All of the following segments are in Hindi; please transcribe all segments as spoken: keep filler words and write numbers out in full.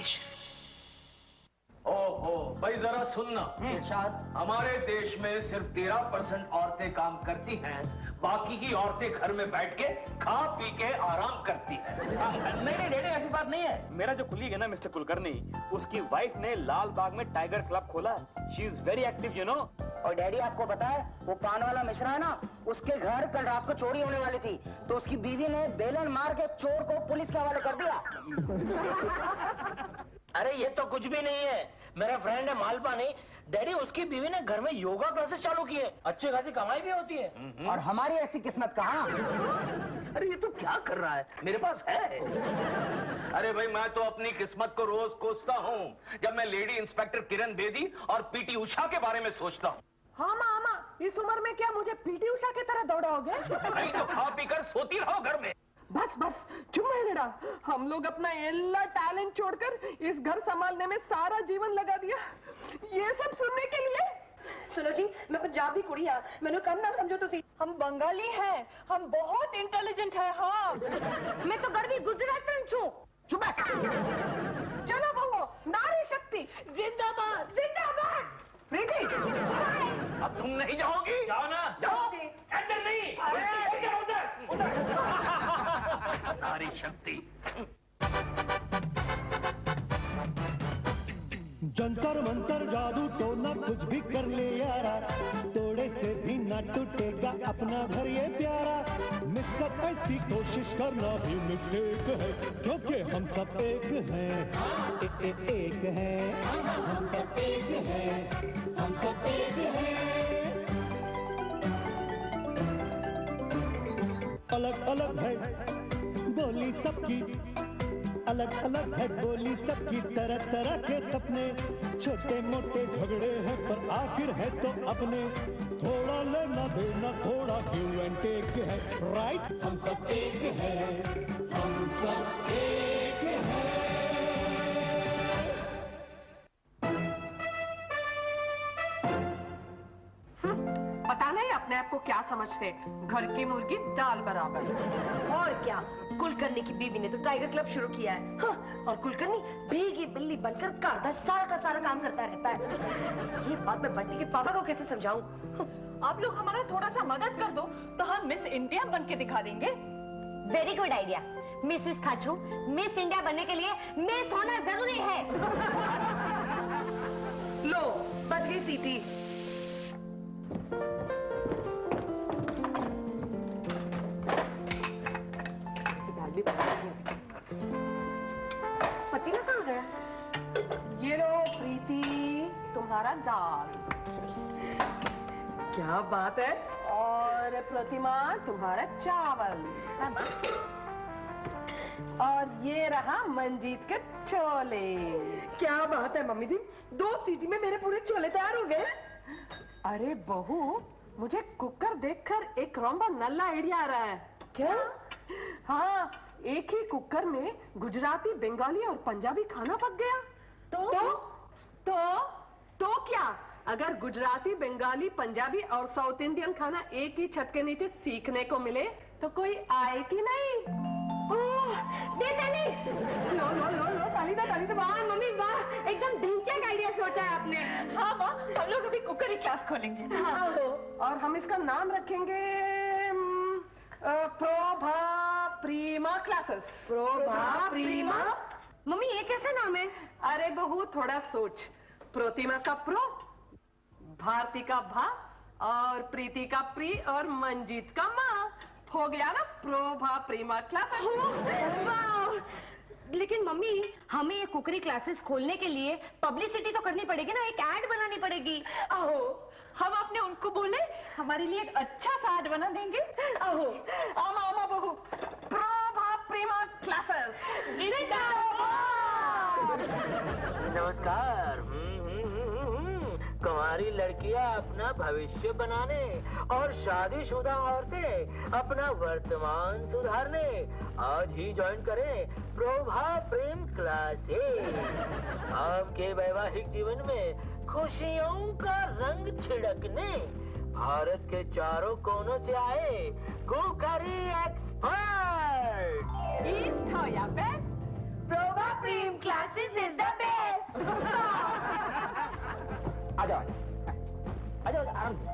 स्टेशन। ओहो भाई जरा सुनना, हमारे देश में सिर्फ तेरह परसेंट औरतें काम करती हैं, बाकी की औरतें घर में बैठ के खा पी के आराम करती हैं। नहीं नहीं डैडी ऐसी बात नहीं है। मेरा जो कुलीग है ना मिस्टर कुलकर्णी, उसकी वाइफ ने लाल बाग में टाइगर क्लब खोला। She is very active you know. और डैडी आपको पता है वो पान वाला मिश्रा है ना, उसके घर कल रात को चोरी होने वाली थी, तो उसकी बीवी ने बेलन मार के चोर को पुलिस के हवाले कर दिया। अरे ये तो कुछ भी नहीं है, मेरा फ्रेंड है मालपानी, डैडी उसकी बीवी ने घर में योगा क्लासेस चालू की है, अच्छी खासी कमाई भी होती है। और हमारी ऐसी किस्मत कहाँ? अरे ये तो क्या कर रहा है, मेरे पास है। अरे भाई मैं तो अपनी किस्मत को रोज कोसता हूँ जब मैं लेडी इंस्पेक्टर किरण बेदी और पीटी उषा के बारे में सोचता हूँ। हाँ माँ माँ, इस उम्र में क्या मुझे पीटी उषा की तरह दौड़ाओगे? नहीं तो खा पी कर सोती रहो घर में। बस बस चुप रहो। हम लोग अपना एल्ला टैलेंट छोड़कर इस घर संभालने में सारा जीवन लगा दिया, ये सब सुनने के लिए। सुनो जी, मैं पंजाबी कुड़ी हाँ, मैंने कम ना समझो तुसी। हम बंगाली हैं, हम बहुत इंटेलिजेंट हैं। हाँ मैं तो गर्वी गुजरातन छू। चुप। चलो बहू, नारी शक्ति जिंदाबाद जिंदाबाद। प्रीति अब तुम नहीं जाओगी? जाओ ना, जाओ। इधर नहीं, उधर उधर उधर। नारी शक्ति। जंतर मंतर जादू टोना कुछ भी कर ले यारा, तोड़े से भी ना टूटेगा अपना घर ये प्यारा। मिस्टर ऐसी कोशिश करना भी मिस्टेक है, क्योंकि हम सब एक हैं, ए, ए, एक हैं, हम सब एक हैं, हम सब एक हैं। अलग अलग है बोली सबकी, अलग अलग है बोली सबकी, तरह तरह के सपने, छोटे मोटे झगड़े हैं पर आखिर है तो अपने। थोड़ा लेना देना थोड़ा गिव एंड टेक है, राइट? हम सब एक हैं, हम सब एक हैं। पता नहीं अपने आप को क्या समझते, घर की मुर्गी दाल बराबर। और क्या, कुलकर्णी की बीवी ने तो टाइगर क्लब शुरू किया है। हाँ, और कुलकर्णी भीगी बिल्ली बनकर घर का सारा का सारा काम करता रहता है। ये बात मैं बंटी के पापा को कैसे समझाऊं? आप लोग हमारा थोड़ा सा मदद कर दो तो हम मिस इंडिया बन के दिखा देंगे। Very good idea Mrs Khachu. Miss India बनने के लिए मिस होना जरूरी है। लो बज गई सीटी। पतीला कहाँ गया? ये लो प्रीति, तुम्हारा दाल। क्या बात है। और प्रतिमा तुम्हारा चावल। और ये रहा मंजीत के छोले। क्या बात है मम्मी जी, दो सीटी में मेरे पूरे छोले तैयार हो गए। अरे बहू, मुझे कुकर देखकर एक रंबा नल्ला आइडिया आ रहा है। क्या? हाँ, एक ही कुकर में गुजराती, बंगाली और पंजाबी खाना पक गया। तो तो तो, तो क्या? अगर गुजराती, बंगाली, पंजाबी और साउथ इंडियन खाना एक ही छत के नीचे सीखने को मिले तो कोई आए कि नहीं? ओह, दे ताली। लो लो लो लो, ताली दो ताली दो। वाह मम्मी वाह, एकदम ढिंचैक आइडिया सोचा है आपने। हाँ माँ, हम लोग अभी कुकर की क्लास खोलेंगे। हाँ। और हम इसका नाम रखेंगे प्रोभा प्रीमा क्लासेस। प्रोभा प्रीमा? मम्मी ये कैसा नाम है? अरे बहू थोड़ा सोच। प्रतिमा का प्रो, भारती का भा और प्रीति का प्री और मंजीत का माँ, हो गया ना प्रोभा प्रीमा क्लासेस। वाह! लेकिन मम्मी हमें ये कुकरी क्लासेस खोलने के लिए पब्लिसिटी तो करनी पड़ेगी ना, एक ऐड बनानी पड़ेगी। आओ हम अपने उनको बोले हमारे लिए एक अच्छा सा ऐड बना देंगे। आओ आमा आमा बहू, प्रोभा प्रीमा क्लासेस जिंदाबाद। नमस्कार। कुंवारी लड़कियां अपना भविष्य बनाने और शादीशुदा औरतें अपना वर्तमान सुधारने आज ही ज्वाइन करें प्रोभा प्रेम क्लासेस। आपके वैवाहिक जीवन में खुशियों का रंग छिड़कने भारत के चारों कोनों से आए कुकरी एक्सपर्ट। ईस्ट हो या west, Probha Prem classes is the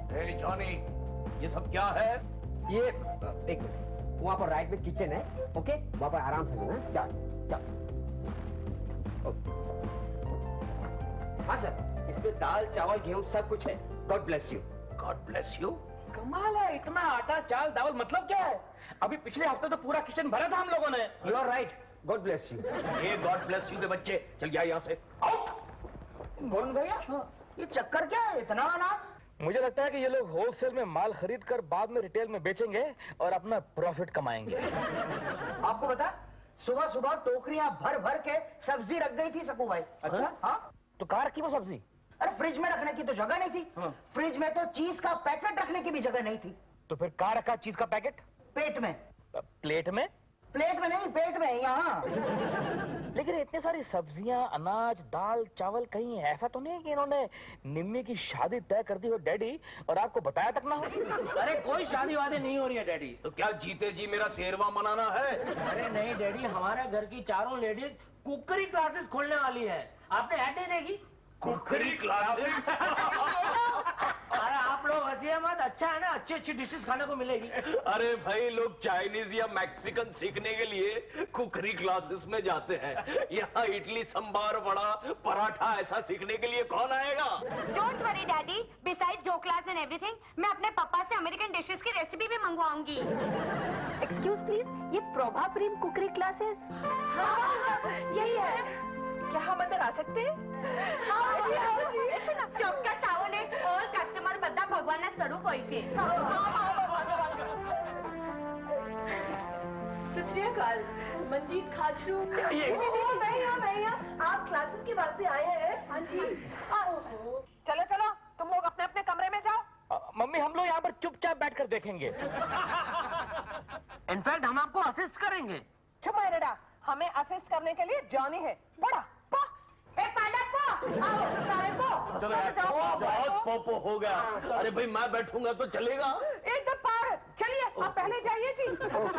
A Johnny, ये सब क्या है? ये एक मिनट, वहाँ पर राइट में किचन है, ओके? वहाँ पर आराम से लेना, क्या क्या? हाँ सर, इसमें दाल चावल गेहूं सब कुछ है। God bless you. God bless you. कमाल है, इतना आटा चाल दावल मतलब क्या है? अभी पिछले हफ्ते तो पूरा किचन भरा था हम लोगों ने। You are right, God bless you. ये गॉड ब्लेस यू के बच्चे, चल जा यहाँ से, आउट। कौन भैया, ये चक्कर क्या है, इतना अनाज? मुझे लगता है कि ये लोग होलसेल में माल खरीद कर बाद में रिटेल में बेचेंगे और अपना प्रॉफिट कमाएंगे। आपको बता, सुबह सुबह टोकरियां भर भर के सब्जी रख गई थी सकू भाई। अच्छा? हाँ? तो कार की वो सब्जी? अरे फ्रिज में रखने की तो जगह नहीं थी। हाँ। फ्रिज में तो चीज का पैकेट रखने की भी जगह नहीं थी। तो फिर कहाँ रखा चीज का पैकेट? पेट में। प्लेट में? प्लेट में नहीं, पेट में, यहाँ। लेकिन इतने सारी सब्जियां, अनाज, दाल, चावल, कहीं ऐसा तो नहीं कि इन्होंने निम्मी की शादी तय कर दी हो डैडी और आपको बताया तक ना हो? अरे कोई शादी वादी नहीं हो रही है डैडी। तो क्या जीते जी मेरा तेरवा मनाना है? अरे नहीं डैडी, हमारे घर की चारों लेडीज कुकरी क्लासेस खोलने वाली है। आपने ऐड नहीं देखी? Cookery classes? अरे आप लोग हंसिए मत, अच्छा है ना, अच्छी अच्छी डिशेस खाने को मिलेगी। अरे भाई, लोग चाइनीज या मैक्सिकन सीखने के लिए कुकरी क्लासेस में जाते हैं। यहाँ इडली, संभार, वड़ा, पराठा ऐसा सीखने के लिए कौन आएगा? Don't worry daddy, besides dhoklas and everything, मैं अपने पापा से अमेरिकन डिशेस की रेसिपी भी मंगवाऊंगी। एक्सक्यूज प्लीज, ये प्रभा प्रेम कुकरी क्लासेस? यही है। क्या हम अंदर आ सकते हैं? ચોક્કસ આવો ને, ઓલ કસ્ટમર બધા ભગવાનના સ્વરૂપ હોય છે। सत श्री अकाल, मंजीत खाचरू। भैया भैया, आप क्लासेस के वास्ते आए हैं? हाँ जी। चलो चलो, तुम लोग अपने अपने कमरे में जाओ। आ, मम्मी, हम लोग यहाँ पर चुपचाप बैठकर देखेंगे। इनफैक्ट हम आपको असिस्ट करेंगे। चुप मेरेडा, हमें असिस्ट करने के लिए जॉनी है। बड़ा पो, ए पांडा पो, आओ सारे पो। चलो यार, बहुत पोपो हो गया। अरे भाई, मैं बैठूंगा तो चलेगा? एकदम पार, चलिए आप पहले जाइए जी।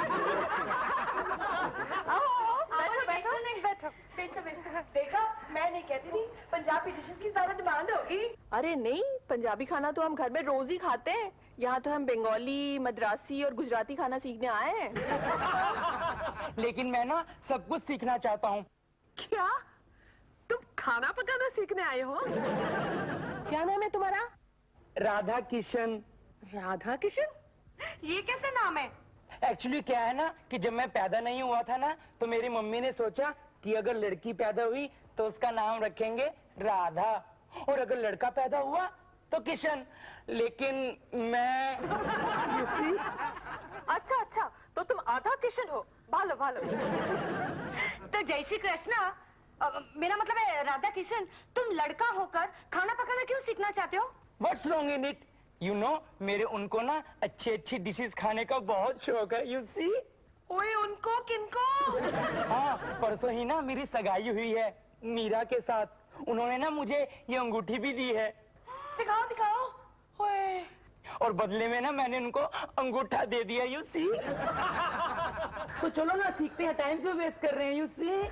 आओ, बैठो बैठो, नहीं बैठो, बैठो बैठो। देखा, मैं नहीं कहती थी पंजाबी डिशेस की ज्यादा डिमांड होगी। अरे नहीं, पंजाबी खाना तो हम घर में रोज ही खाते हैं। यहाँ तो हम बंगाली, मद्रासी और गुजराती खाना सीखने आए हैं। लेकिन मैं ना सब कुछ सीखना चाहता हूँ। क्या? तुम खाना पकाना सीखने आए हो? क्या नाम है तुम्हारा? राधा किशन। राधा किशन? ये कैसे नाम है? एक्चुअली क्या है ना कि जब मैं पैदा नहीं हुआ था ना, तो मेरी मम्मी ने सोचा कि अगर लड़की पैदा हुई तो उसका नाम रखेंगे राधा, और अगर लड़का पैदा हुआ तो किशन। लेकिन मैं अच्छा अच्छा, तो तुम आधा किशन हो। भालो भालो। तो जय श्री कृष्णा। अ, मेरा मतलब है राधा किशन, तुम लड़का होकर खाना पकाना क्यों सीखना चाहते हो? What's wrong in it? You know, मेरे उनको ना अच्छी अच्छी डिशेस खाने का बहुत शौक है। You see? ओए उनको किनको? हाँ, परसों ही ना मेरी सगाई हुई है मीरा के साथ। उन्होंने ना मुझे ये अंगूठी भी दी है। दिखाओ दिखाओ। ओए, और बदले में ना मैंने उनको अंगूठा दे दिया। You see? तो चलो ना सीखते हैं, टाइम क्यों वेस्ट कर रहे हैं? You see?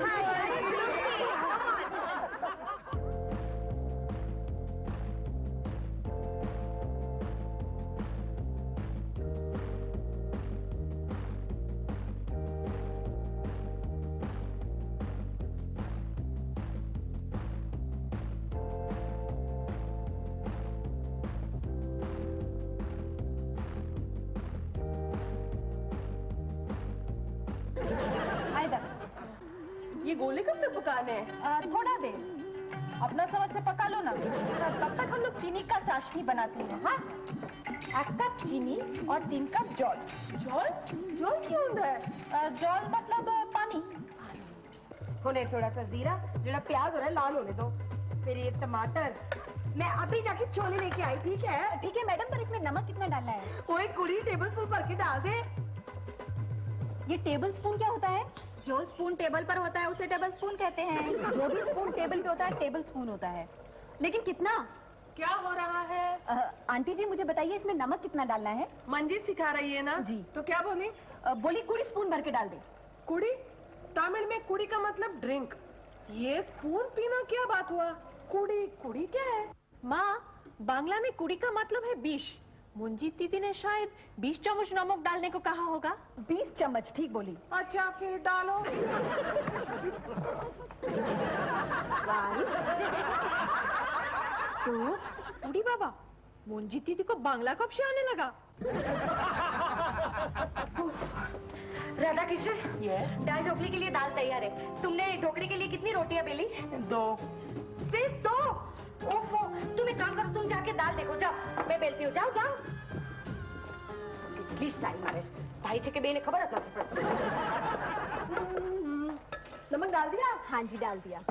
ये गोले कब तक पकाने हैं? थोड़ा देर, अपना समझ से पका लो ना। तब तक हम लोग चीनी का चाशनी बनाते हैं। हाँ, आठ कप चीनी और तीन कप जल। जल? जल क्यों होता है? जल मतलब पानी। होने थोड़ा सा जीरा, जरा प्याज हो रहा है लाल होने दो, फिर ये टमाटर। मैं अभी जाके छोले लेके आई, ठीक है? ठीक है मैडम, पर इसमें नमक कितना डालना है? ओए कुड़ी, टेबल स्पून भर के डाल दे। ये टेबल स्पून क्या होता है? जो स्पून टेबल पर होता है उसे टेबल स्पून कहते हैं। जो भी स्पून टेबल पे होता है टेबल स्पून होता है। लेकिन कितना? क्या हो रहा है? आ, आंटी जी मुझे बताइए, इसमें नमक कितना डालना है? मंजीत सिखा रही है ना जी। तो क्या बोली? आ, बोली कुड़ी स्पून भर के डाल दे। कुड़ी? तमिल में कुड़ी का मतलब ड्रिंक। ये स्पून पीना क्या बात हुआ? कुड़ी कुड़ी क्या है? माँ, बांग्ला में कुड़ी का मतलब है बीस। मुंजी दीदी ने शायद बीस चम्मच नमक डालने को कहा होगा। बीस चम्मच, ठीक बोली। अच्छा फिर डालो। तो कुड़ी बाबा, मुंजी दीदी को बांग्ला कब से आने लगा? राधा किशन, दाल ढोकली के लिए दाल तैयार है। तुमने ढोकली के लिए कितनी रोटियां बेली? दो। सिर्फ दो? ओफो, तुम एक काम करो, तुम जाके दाल देखो, जाओ। मैं बेलती हूँ, जाओ जाओ। प्लीज टाइम मारे भाई छे के बेने खबर रखना थी। नमक डाल दिया? हाँ जी, डाल दिया।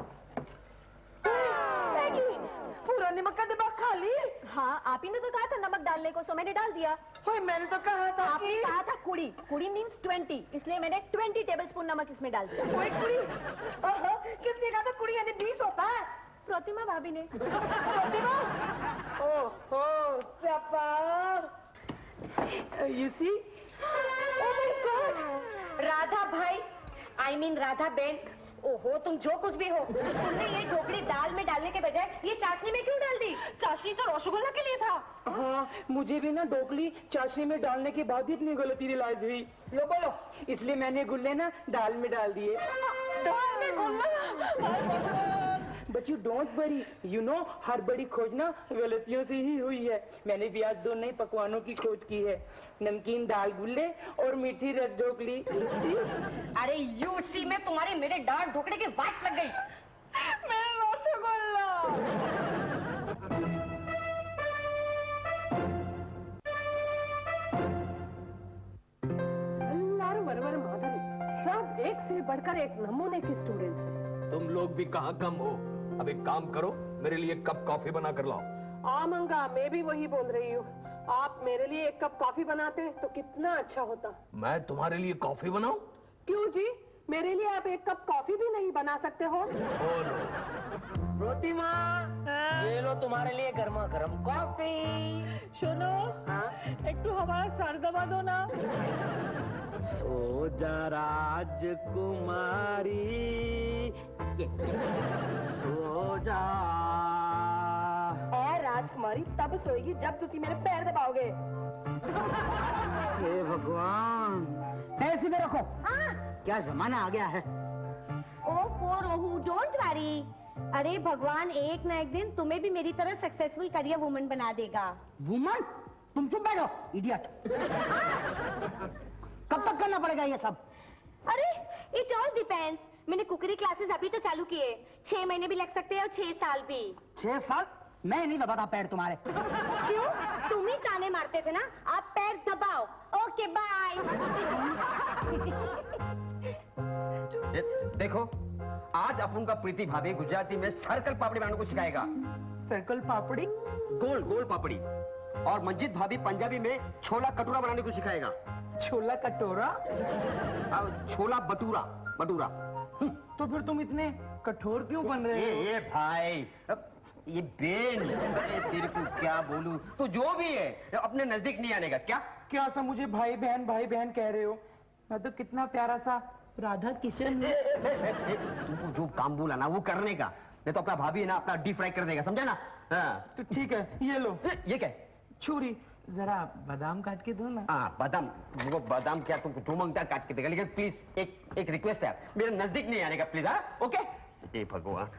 पूरा नमक का डिब्बा खाली? हाँ, आप ही ने तो कहा था नमक डालने को, सो मैंने डाल दिया। ओए, मैंने तो कहा था आपने कि... कहा था कुड़ी, कुड़ी मीन्स ट्वेंटी, इसलिए मैंने ट्वेंटी टेबलस्पून नमक इसमें डाल दिया। ओए कुड़ी, ओहो, किसने कहा था कुड़ी यानी बीस होता है? प्रतिमा भाभी ने। प्रतिमा? ओहो, Sapa. You see? Oh my God! Radha भाई, I mean राधा बेन, ओहो तुम जो कुछ भी हो, तुमने ये ढोकली दाल में डालने के बजाय ये चाशनी में क्यों डाल दी? चाशनी तो रसगुल्ला के लिए था। हाँ, मुझे भी ना ढोकली चाशनी में डालने के बाद ही इतनी गलती रियलाइज हुई। लो बोलो, इसलिए मैंने गुल्ले ना दाल में डाल दिए। दाल में गुल्ला? But you don't worry, you know हर बड़ी खोज ना गलतियों से ही हुई है। मैंने भी आज दो नए पकवानों की खोज की है, नमकीन दाल गुल्ले और मीठी रस ढोकली। अरे यूसी में तुम्हारे मेरे दाल ढोकले की वाट लग गई। मेरा रसगुल्ला। अल्लाह वरवर माधवी, सब एक से बढ़कर एक नमूने के स्टूडेंट्स हैं। तुम लोग भी कहाँ कम हो। अब एक काम करो, मेरे लिए कप कॉफी बना कर लाओ। आ मंगा, मैं भी वही बोल रही हूँ। आप मेरे लिए एक कप कॉफी बनाते तो कितना अच्छा होता। मैं तुम्हारे लिए कॉफी बनाऊं? क्यों जी, मेरे लिए आप एक कप कॉफी भी नहीं बना सकते हो? प्रतिमा, ये लो तुम्हारे लिए गर्मा गर्म कॉफी। सुनो, एक तो हमारा सर दबा दो ना। सो जा राजकुमारी, सो जा। ए राजकुमारी तब सोएगी जब तुसी मेरे पैर दबाओगे। हे भगवान, पैर सीधे रखो। हाँ। क्या जमाना आ गया है। Oh Rohu, don't worry. अरे भगवान एक ना एक दिन तुम्हें भी मेरी तरह सक्सेसफुल करियर वुमन बना देगा। वुमन? तुम चुप बैठो, इडियट। कब तक करना पड़ेगा ये सब? अरे इट ऑल डिपेंड्स। मैंने कुकरी क्लासेस अभी तो चालू किए, छह महीने भी लग सकते हैं और छह साल भी। छह साल? मैं नहीं दबाता पैर तुम्हारे। क्यों? तुम ही ताने मारते थे ना, आप पैर दबाओ। Okay bye. देखो, आज अपन का प्रीति भाभी गुजराती में सर्कल पापड़ी बनाने को सिखाएगा। सर्कल पापड़ी? गोल गोल पापड़ी। और मंजीत भाभी पंजाबी में छोला कटोरा बनाने को सिखाएगा। छोला कटोरा? अब छोला बटूरा, बटूरा। तो फिर तुम इतने कठोर क्यों बन रहे हो? ये, ये भाई, ये बेन, अरे तेरे को क्या बोलूं, तो जो भी है अपने नजदीक नहीं आने का। क्या क्या सा मुझे भाई बहन भाई बहन कह रहे हो? मैं तो कितना प्यारा सा राधा किशन हूँ। तुमको जो काम बोला ना वो करने का, नहीं तो अपना भाभी है ना अपना डीप फ्राई कर देगा, समझा ना? हाँ। तो ठीक है, ये लो। ये क्या? छुरी, जरा बादाम काट के दो ना। हाँ बादाम, वो बादाम क्या तुमको जो मांगता है काट के देगा, लेकिन प्लीज एक एक रिक्वेस्ट है, मेरे नजदीक नहीं आने का प्लीज। हाँ ओके? ए भगवान,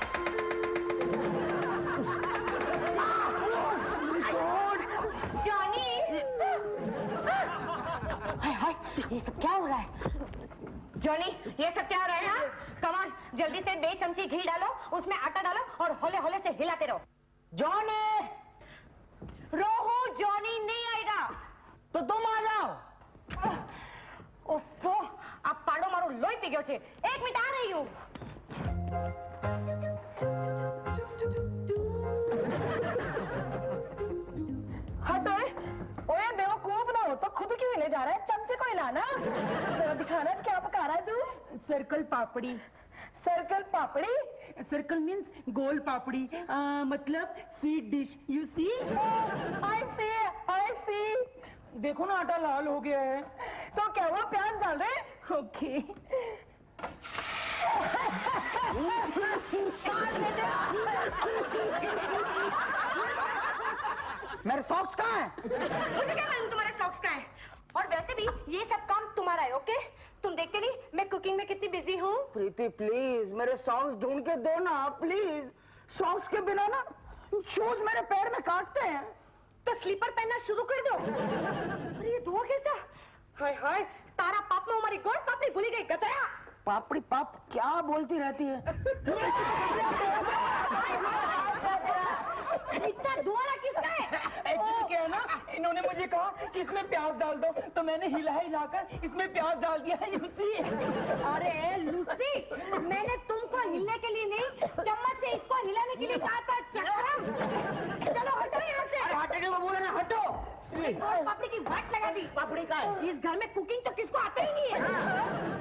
जॉनी, हाय हाय, ये सब क्या हो रहा है? जॉनी, ये सब क्या हो रहा है? हाँ? कमान, जल्दी से दो चमची घी डालो, उसमें आटा डालो और होले होले से हिलाते रहो। जॉनी! रोहू, जॉनी नहीं आएगा। तो तुम आ जाओ। ओफो, आप पाड़ो मारो लोई पी गयो छे। एक मिनट आ रही हूँ। हटो, ओए बेवकूफ ना हो तो खुद क्यों ले जा रहा है? चमचे को हिलाना। जरा दिखाना क्या पका रहा है तू? Circle papdi. Circle papdi? Circle means गोल पापड़ी, आ, मतलब sweet dish. You see? I see, I see. देखो ना आटा लाल हो गया है। तो क्या हुआ, प्याज डाल रहे? ओके। पाँच मिनट सॉक्स कहाँ है? मुझे क्या मालूम तुम्हारे सॉक्स कहाँ है? और वैसे भी ये सब काम तुम्हारा है, ओके? तुम देखते नहीं मैं कुकिंग में कितनी बिजी हूँ? प्रीति प्लीज मेरे सॉक्स ढूंढ के दो ना प्लीज। सॉक्स के बिना ना शूज मेरे पैर में काटते हैं। तो स्लीपर पहनना शुरू कर दो। अरे ये धुआं कैसा? हाय हाय, तारा पाप में हमारी गोड पापड़ी भूली गई गधया। पापड़ी पाप क्या बोलती रहती है? इतना धुआं किसका है? एक्चुअली क्या है ना, इन्होंने मुझे कहा कि इसमें प्याज डाल दो, तो मैंने हिला हिलाकर इसमें प्याज डाल दिया है लूसी। अरे लूसी, मैंने तुमको हिलने के लिए नहीं, चम्मच से इसको हिलाने के लिए कहा था। चक्रम, चलो हटो यहाँ से। अरे हटने को बोले ना, हटो। गोल पापड़ी की वाट लगा दी। पापड़ी का है। इस घर में कुकिंग तो किसको आता ही नहीं है।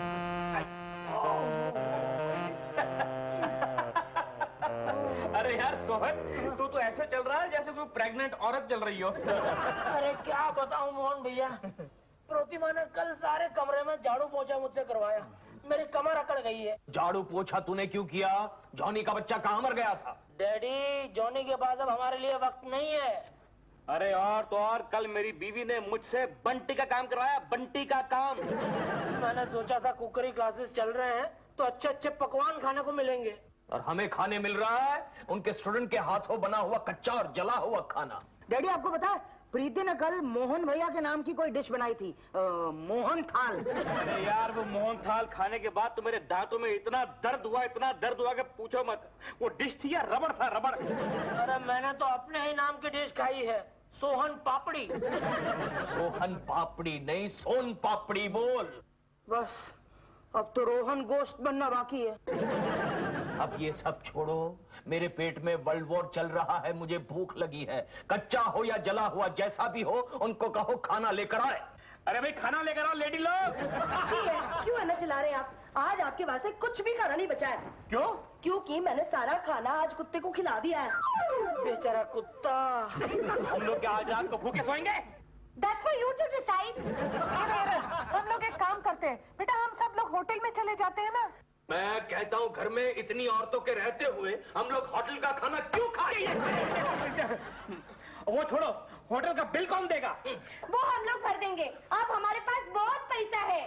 अरे यार सोहन, तू तो ऐसे चल रहा है जैसे कोई प्रेग्नेंट औरत चल रही हो। अरे क्या बताऊं मोहन भैया, प्रतिमा ने कल सारे कमरे में झाड़ू पोछा मुझसे करवाया, मेरी कमर अकड़ गई है। झाड़ू पोछा तूने क्यों किया? जॉनी का बच्चा कहाँ मर गया था? डैडी, जॉनी के पास अब हमारे लिए वक्त नहीं है। अरे और तो और, कल मेरी बीवी ने मुझसे बंटी का काम करवाया, बंटी का काम। मैंने सोचा था कुकरी क्लासेस चल रहे हैं तो अच्छे अच्छे पकवान खाने को मिलेंगे, और हमें खाने मिल रहा है उनके स्टूडेंट के हाथों बना हुआ कच्चा और जला हुआ खाना। डैडी आपको पता है प्रीति ने कल मोहन भैया के नाम की कोई डिश बनाई थी, आ, मोहन थाल। अरे यार, वो मोहन थाल खाने के बाद तो मेरे दांतों में इतना दर्द हुआ, इतना दर्द हुआ कि पूछो मत। वो डिश थी या रबड़ था, रबड़। अरे मैंने तो अपने ही नाम की डिश खाई है, सोहन पापड़ी। सोहन पापड़ी नहीं, सोन पापड़ी बोल। बस अब तो रोहन गोश्त बनना बाकी है। अब ये सब छोड़ो, मेरे पेट में वर्ल्ड वॉर चल रहा है, मुझे भूख लगी है। कच्चा हो या जला हुआ जैसा भी हो, उनको कहो खाना लेकर आए। अरे भाई खाना लेकर आओ लेडी लोग। क्यों है ना चिल्ला रहे हैं आप? आज आपके वास्ते कुछ भी खाना नहीं बचा है। क्यों? क्योंकि मैंने सारा खाना आज कुत्ते को खिला दिया है। बेचारा कुत्ता। हम लोग क्या आज रात को भूखे सोएंगे? That's for you to decide. अरे अरे, हम लोग एक काम करते हैं बेटा, हम सब लोग होटल में चले जाते हैं ना। मैं कहता हूँ घर में इतनी औरतों के रहते हुए हम लोग होटल का खाना क्यों खाएं? वो छोड़ो, होटल का बिल कौन देगा? वो हम लोग भर देंगे, अब हमारे पास बहुत पैसा है।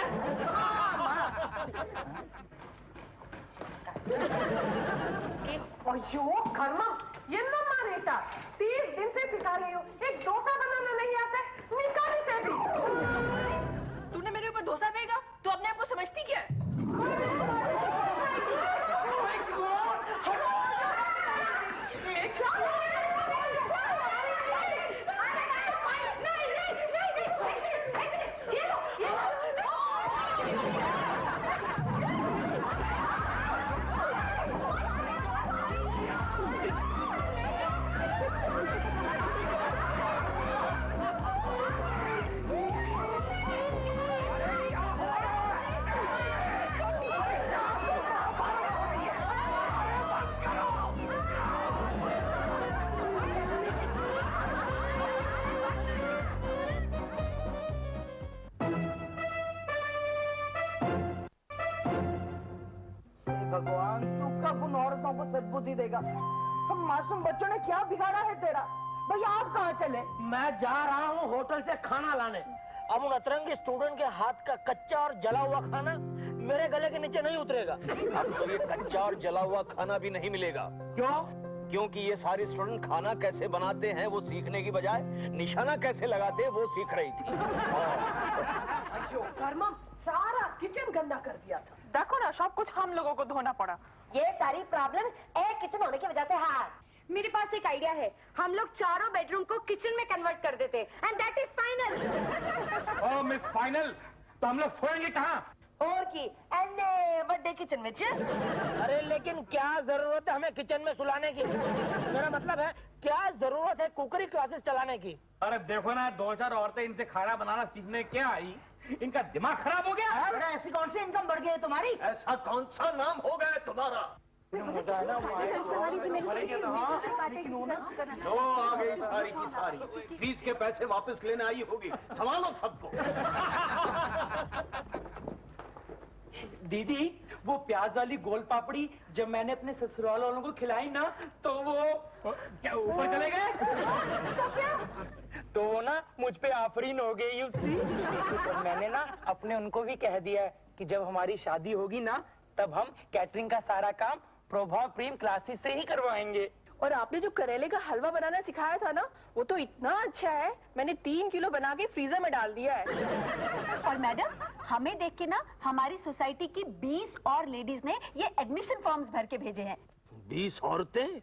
अयो कर्मा, ये नम्मा रहता, तीस दिन से सिखा रही हूँ, एक डोसा बनाना नहीं आता है, निकाली से भी। तूने मेरे ऊपर डोसा फेंका, तू अपने आप को समझती क्या है? भगवान तू कब उन औरतों को सद्बुद्धि देगा? हम मासूम बच्चों ने क्या बिगाड़ा है तेरा? भैया आप कहाँ चले? मैं जा रहा हूँ होटल से खाना लाने। अब उन अतरंगी स्टूडेंट के हाथ का कच्चा और जला हुआ खाना मेरे गले के नीचे नहीं उतरेगा। अब तो ये कच्चा और जला हुआ खाना भी नहीं मिलेगा। क्यों? क्योंकि ये सारे स्टूडेंट खाना कैसे बनाते हैं वो सीखने की बजाय निशाना कैसे लगाते हैं वो सीख रही थी। अयो कर्मा, सारा किचन गंदा कर दिया था। देखो ना, सब कुछ हम लोगों को धोना पड़ा। ये सारी प्रॉब्लम एक किचन होने की वजह से है। मेरे पास एक आइडिया है, हम लोग चारों बेडरूम को किचन में कन्वर्ट कर देते and that is final. Oh miss final, तो हम लोग सोएंगे कहाँ? और की एने बर्थडे किचन में। अरे लेकिन क्या जरूरत है हमें किचन में सुलाने की? मेरा मतलब है क्या जरूरत है कुकरी क्लासेस चलाने की? अरे देखो ना, दो चार औरतें इनसे खाना बनाना सीखने क्या आई, इनका दिमाग खराब हो गया है। अरे ऐसी कौन सी इनकम बढ़ गई है तुम्हारी? ऐसा कौन सा नाम हो गया तुम्हारा? लो आ गई सारी की सारी, फीस के पैसे वापस लेने आई होगी, संभालो सबको। दीदी वो प्याज वाली गोल पापड़ी जब मैंने अपने ससुराल वालों को खिलाई ना तो वो क्या ऊपर चले गए? तो वो ना मुझ पे आफरीन हो गई उसकी। तो मैंने ना अपने उनको भी कह दिया है कि जब हमारी शादी होगी ना तब हम कैटरिंग का सारा काम प्रभाव प्रेम क्लासेस से ही करवाएंगे। और आपने जो करेले का हलवा बनाना सिखाया था ना, वो तो इतना अच्छा है, मैंने तीन किलो बना के फ्रीजर में डाल दिया है। और मैडम, हमें देख के ना हमारी सोसाइटी की बीस और लेडीज ने ये एडमिशन फॉर्म्स भर के भेजे हैं। बीस औरतें?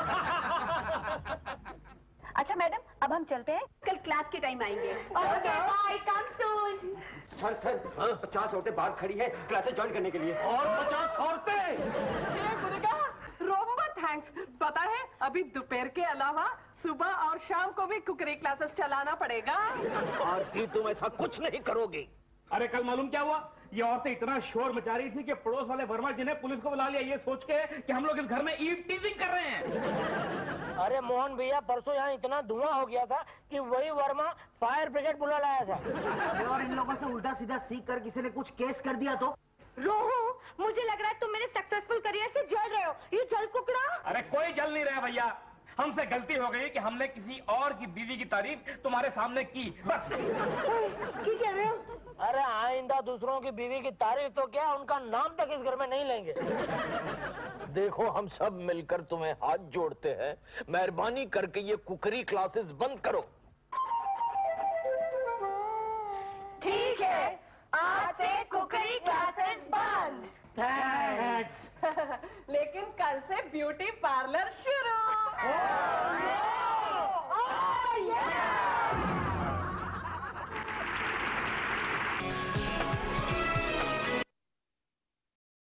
अच्छा मैडम, अब हम चलते हैं, कल क्लास के टाइम आएंगे। Okay bye, come soon. Sir sir पचास औरतें बाहर खड़ी हैं क्लासेस ज्वाइन करने के लिए। और पचास औरतें? रोम्बा थैंक्स। पता है अभी दोपहर के अलावा सुबह और शाम को भी कुकरी क्लासेस चलाना पड़ेगा। आरती, तुम ऐसा कुछ नहीं करोगे। अरे कल मालूम क्या हुआ? ये औरतें इतना शोर मचा रही थी कि पड़ोस वाले वर्मा जी ने पुलिस को बुला लिया, ये सोच के कि हम लोग इस घर में ईव टीजिंग कर रहे हैं। अरे मोहन भैया, परसों यहाँ इतना धुआं हो गया था कि वही वर्मा फायर ब्रिगेड बुला लाया था। और इन लोगों से उल्टा सीधा सीख कर किसी ने कुछ केस कर दिया तो? रोहू, मुझे लग रहा है तुम मेरे सक्सेसफुल करियर से जल रहे हो। ये जल कुकड़ा। अरे कोई जल नहीं रहा भैया, हमसे गलती हो गई कि हमने किसी और की बीवी की तारीफ तुम्हारे सामने की, बस। क्या कह रहे हो? अरे आइंदा दूसरों की बीवी की तारीफ तो क्या, उनका नाम तक इस घर में नहीं लेंगे। देखो, हम सब मिलकर तुम्हें हाथ जोड़ते हैं, मेहरबानी करके ये कुकरी क्लासेस बंद करो। ठीक है, आज से कुकरी क्लासेस बंद। लेकिन कल से ब्यूटी पार्लर शुरू।